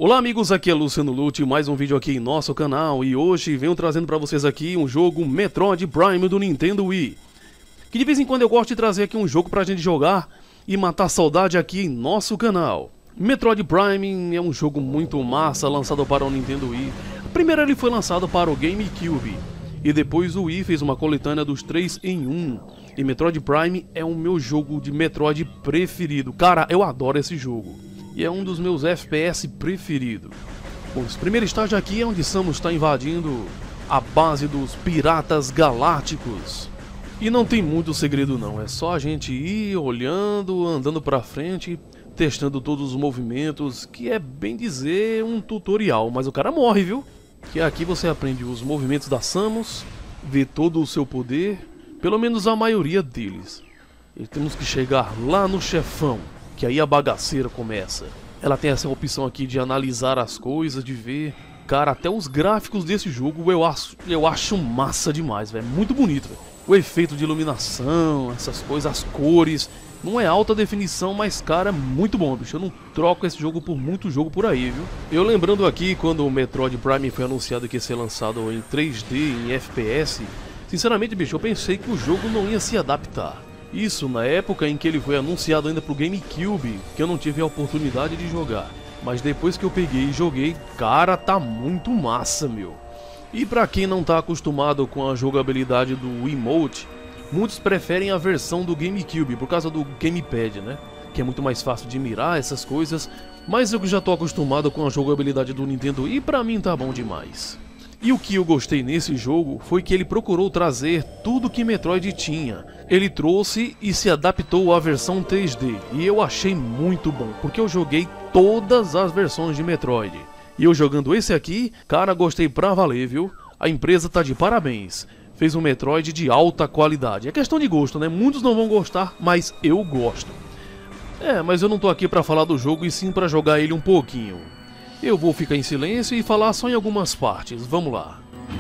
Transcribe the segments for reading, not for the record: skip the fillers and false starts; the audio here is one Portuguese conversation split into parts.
Olá amigos, aqui é Luciano Lute, mais um vídeo aqui em nosso canal e hoje venho trazendo para vocês aqui um jogo Metroid Prime do Nintendo Wii. Que de vez em quando eu gosto de trazer aqui um jogo pra gente jogar e matar saudade aqui em nosso canal. Metroid Prime é um jogo muito massa lançado para o Nintendo Wii. Primeiro ele foi lançado para o GameCube e depois o Wii fez uma coletânea dos 3 em 1. E Metroid Prime é o meu jogo de Metroid preferido. Cara, eu adoro esse jogo. E é um dos meus FPS preferidos. Bom, esse primeiro estágio aqui é onde Samus está invadindo a base dos Piratas Galácticos. E não tem muito segredo não, é só a gente ir olhando, andando pra frente, testando todos os movimentos, que é bem dizer um tutorial, mas o cara morre, viu? Que aqui você aprende os movimentos da Samus, vê todo o seu poder, pelo menos a maioria deles. E temos que chegar lá no chefão, que aí a bagaceira começa. Ela tem essa opção aqui de analisar as coisas, de ver. Cara, até os gráficos desse jogo eu acho massa demais, velho. Muito bonito, velho. O efeito de iluminação, essas coisas, as cores. Não é alta definição, mas cara, é muito bom, bicho. Eu não troco esse jogo por muito jogo por aí, viu? Eu lembrando aqui, quando o Metroid Prime foi anunciado que ia ser lançado em 3D, em FPS, sinceramente, bicho, eu pensei que o jogo não ia se adaptar. Isso na época em que ele foi anunciado ainda pro GameCube, que eu não tive a oportunidade de jogar. Mas depois que eu peguei e joguei, cara, tá muito massa, meu. E pra quem não tá acostumado com a jogabilidade do Wiimote, muitos preferem a versão do GameCube, por causa do Gamepad, né? Que é muito mais fácil de mirar essas coisas, mas eu que já tô acostumado com a jogabilidade do Nintendo e pra mim tá bom demais. E o que eu gostei nesse jogo foi que ele procurou trazer tudo que Metroid tinha. Ele trouxe e se adaptou à versão 3D, e eu achei muito bom, porque eu joguei todas as versões de Metroid. E eu jogando esse aqui, cara, gostei pra valer, viu? A empresa tá de parabéns. Fez um Metroid de alta qualidade. É questão de gosto, né? Muitos não vão gostar, mas eu gosto. Mas eu não tô aqui pra falar do jogo e sim pra jogar ele um pouquinho. Eu vou ficar em silêncio e falar só em algumas partes. Vamos lá.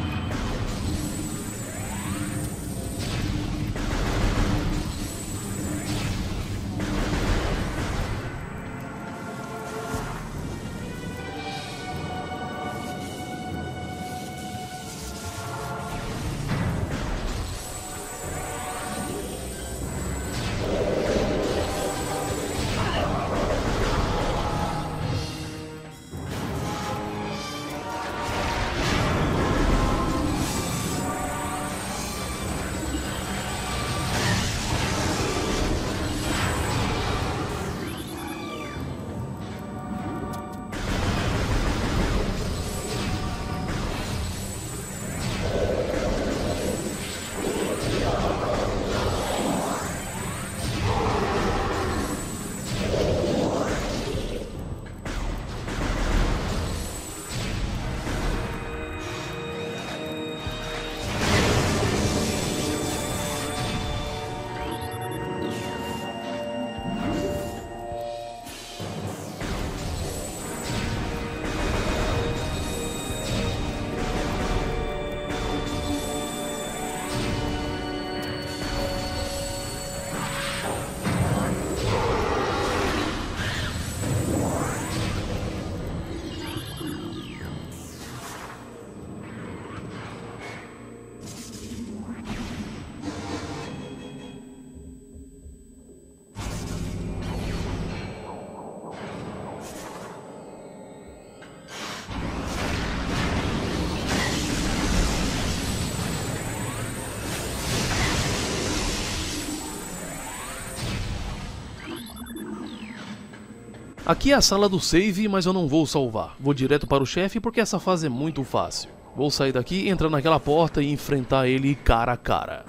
Aqui é a sala do save, mas eu não vou salvar. Vou direto para o chefe porque essa fase é muito fácil. Vou sair daqui, entrar naquela porta e enfrentar ele cara a cara.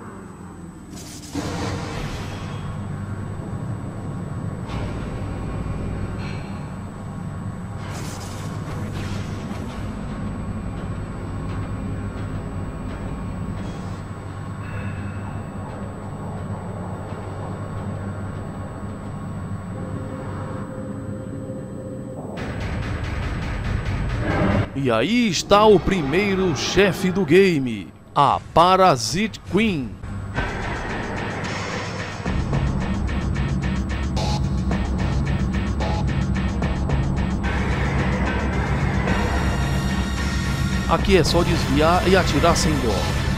E aí está o primeiro chefe do game, a Parasite Queen. Aqui é só desviar e atirar sem dó.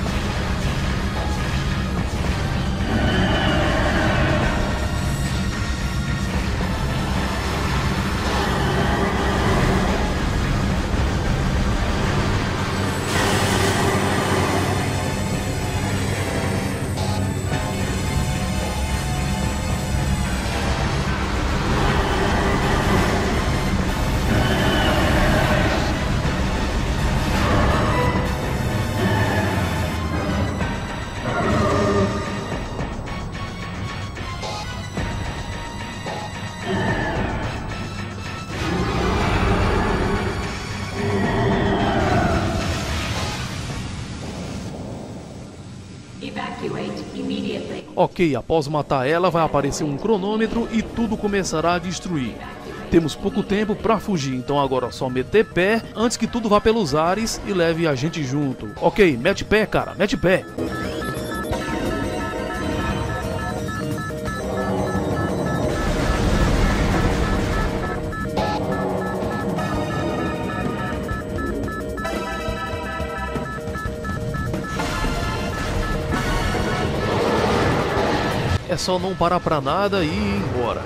Ok, após matar ela vai aparecer um cronômetro e tudo começará a destruir. Temos pouco tempo para fugir, então agora é só meter pé antes que tudo vá pelos ares e leve a gente junto. Ok, mete pé, cara, mete pé. É só não parar pra nada e ir embora.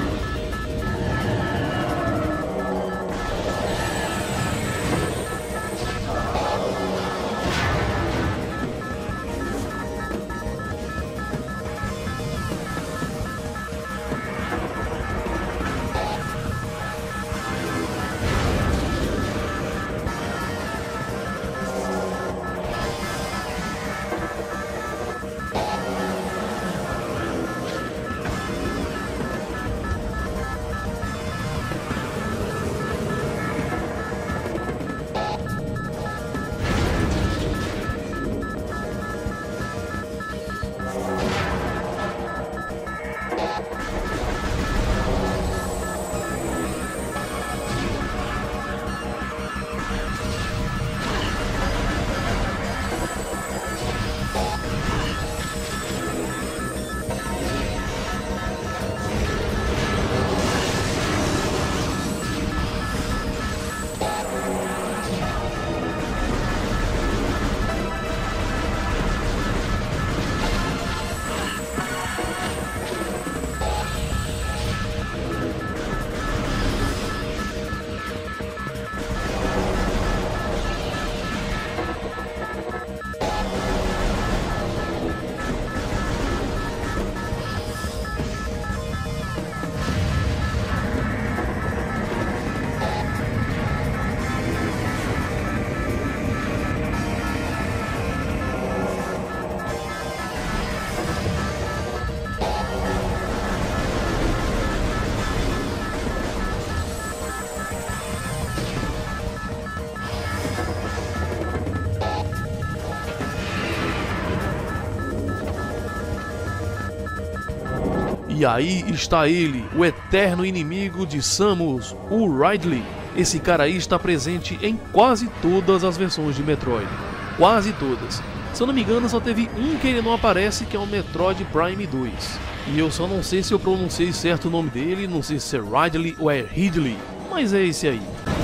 E aí está ele, o eterno inimigo de Samus, o Ridley. Esse cara aí está presente em quase todas as versões de Metroid. Quase todas. Se eu não me engano, só teve um que ele não aparece, que é o Metroid Prime 2. E eu só não sei se eu pronunciei certo o nome dele, não sei se é Ridley ou é Ridley, mas é esse aí.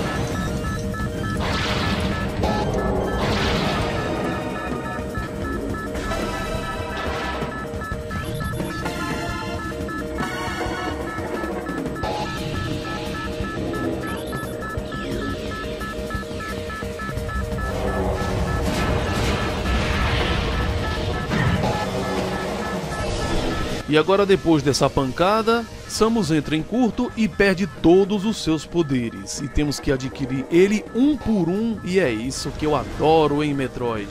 E agora, depois dessa pancada, Samus entra em curto e perde todos os seus poderes. E temos que adquirir ele um por um, e é isso que eu adoro em Metroid.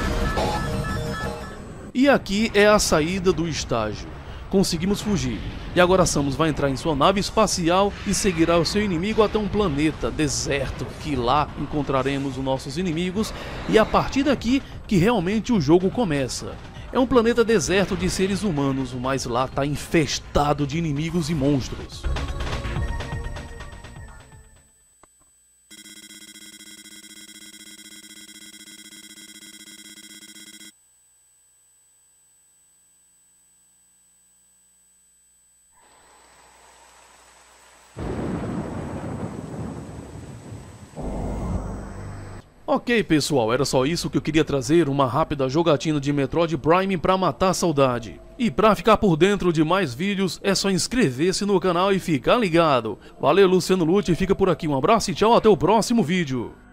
E aqui é a saída do estágio. Conseguimos fugir. E agora Samus vai entrar em sua nave espacial e seguirá o seu inimigo até um planeta deserto, que lá encontraremos os nossos inimigos, e é a partir daqui que realmente o jogo começa. É um planeta deserto de seres humanos, mas lá está infestado de inimigos e monstros. Ok pessoal, era só isso que eu queria trazer, uma rápida jogatina de Metroid Prime pra matar a saudade. E pra ficar por dentro de mais vídeos, é só inscrever-se no canal e ficar ligado. Valeu, Luciano Lute, fica por aqui, um abraço e tchau, até o próximo vídeo.